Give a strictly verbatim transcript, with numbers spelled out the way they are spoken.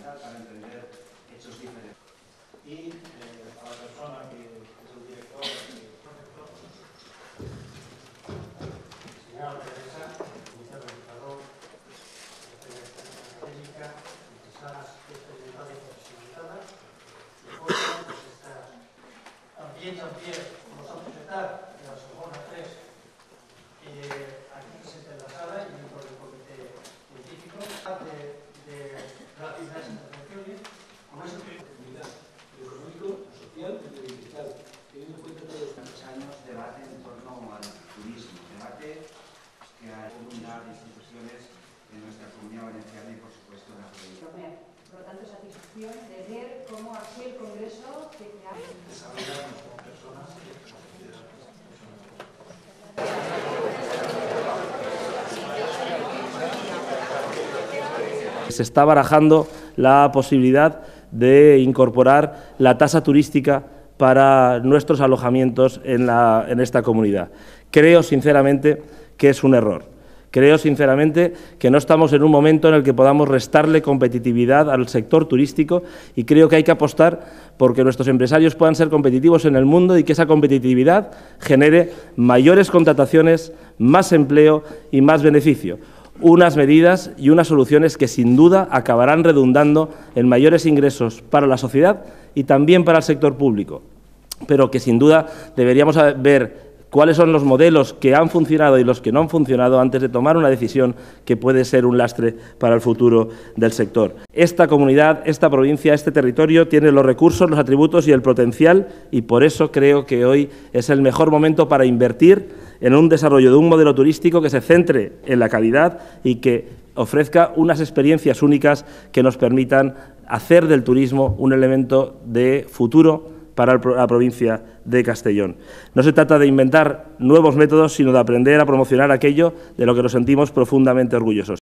fundamental para entender hechos diferentes. Y eh, a la persona que es el director, el profesor, señora Teresa, vicerealizador de la académica, necesarias especialidades profesionalizadas, de forma pues está también también vamos a presentar de la Sorbona tres eh, aquí presente en la sala y dentro del comité científico de, de las primeras intervenciones con esa actividad económico, social y medioambiental, teniendo en cuenta todos Estos años debate en torno al turismo, debate que hay comunidad de instituciones en nuestra comunidad valenciana y por supuesto en la provincia. Por lo tanto, satisfacción de ver cómo así el Congreso que ya desarrollamos como personas y como sociedad. Se está barajando la posibilidad de incorporar la tasa turística para nuestros alojamientos en, la, en esta comunidad. Creo sinceramente que es un error. Creo sinceramente que no estamos en un momento en el que podamos restarle competitividad al sector turístico y creo que hay que apostar por que nuestros empresarios puedan ser competitivos en el mundo y que esa competitividad genere mayores contrataciones, más empleo y más beneficio. Unas medidas y unas soluciones que sin duda acabarán redundando en mayores ingresos para la sociedad y también para el sector público, pero que sin duda deberíamos ver cuáles son los modelos que han funcionado y los que no han funcionado antes de tomar una decisión que puede ser un lastre para el futuro del sector. Esta comunidad, esta provincia, este territorio tiene los recursos, los atributos y el potencial y por eso creo que hoy es el mejor momento para invertir en un desarrollo de un modelo turístico que se centre en la calidad y que ofrezca unas experiencias únicas que nos permitan hacer del turismo un elemento de futuro para la provincia de Castellón. No se trata de inventar nuevos métodos, sino de aprender a promocionar aquello de lo que nos sentimos profundamente orgullosos.